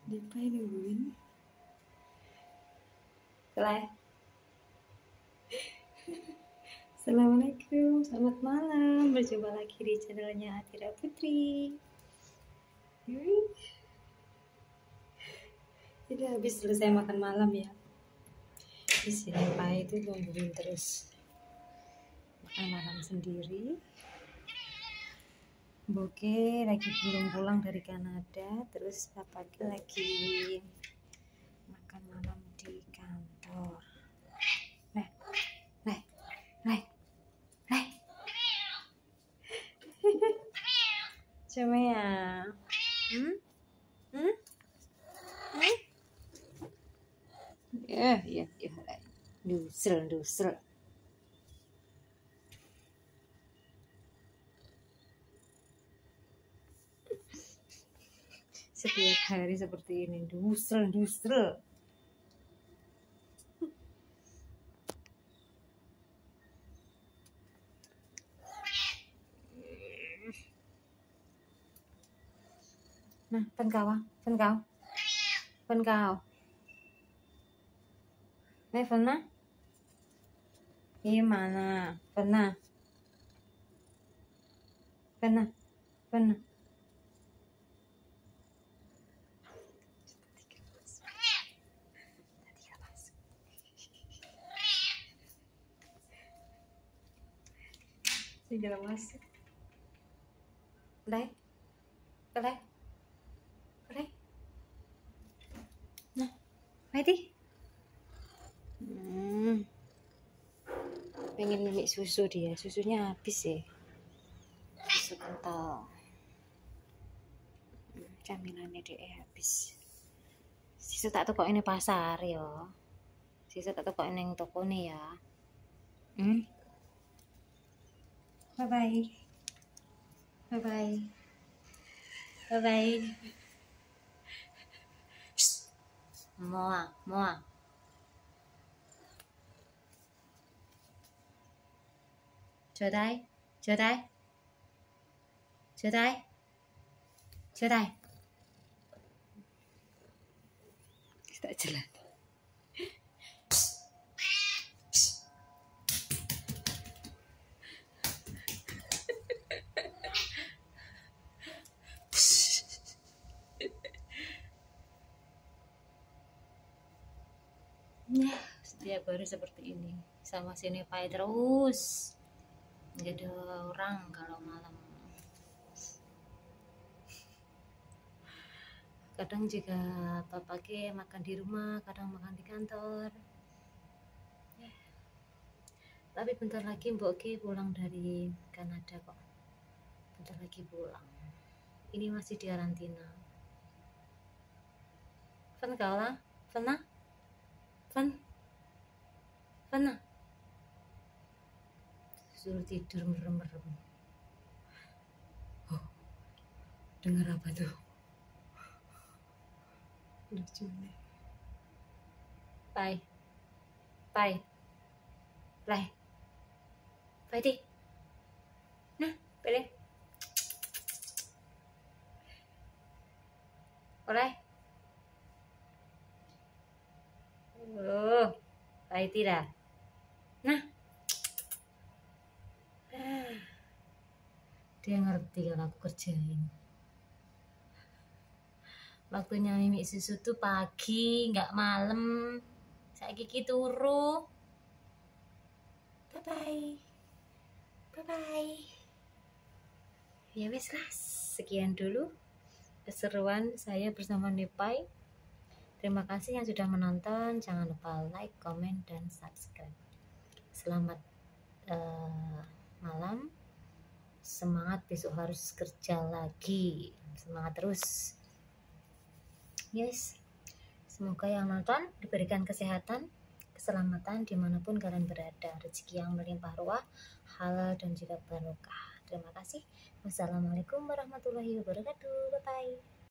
Dipain nungguin. Selesai. Assalamualaikum, selamat malam. Berjumpa lagi di channelnya Atira Putri. Jadi habis selesai makan malam ya. Di sini Pai itu nungguin terus makan malam sendiri. Boke lagi belum pulang dari Kanada, terus Papake lagi makan malam di kantor. Nah, cuma ya. Ya. Dusel. Setiap hari seperti ini, dusel. Nah, phân cao. Này phân á. Gimana? Phân à. Segera masuk. Đây. Nah, Maiti. Pengen minum susu dia, susunya habis ya. Susu kental. Camilannya dia habis. Sisu tak toko ini pasar ya. Sisu tak toko ini yang toko nih ya. Bye bye. Moa. Chờ đây. Tak jelas. Ya, setiap hari seperti ini sama sini Pai terus. Nggak ada orang kalau malam. Kadang juga Papake makan di rumah, kadang makan di kantor. Ya. Tapi bentar lagi Mbok Ki pulang dari Kanada kok. Bentar lagi pulang. Ini masih di karantina. Fen kau lah, Fen. Suruh tidur merem. Oh, dengar apa tuh? Lucu nih. Pai di. Nah, pilih. Oleh. Pai tidak. Nah. Dia ngerti kalau aku kerjain. Waktunya mimi susu tuh pagi, nggak malam. Saya gigi turu. Bye bye. Ya wis lah, sekian dulu keseruan saya bersama Nepai. Terima kasih yang sudah menonton. Jangan lupa like, comment, dan subscribe. Selamat malam. Semangat, besok harus kerja lagi. Semangat terus. Yes. Semoga yang nonton diberikan kesehatan, keselamatan dimanapun kalian berada, rezeki yang melimpah ruah, halal dan juga barokah. Terima kasih. Wassalamualaikum warahmatullahi wabarakatuh. Bye bye.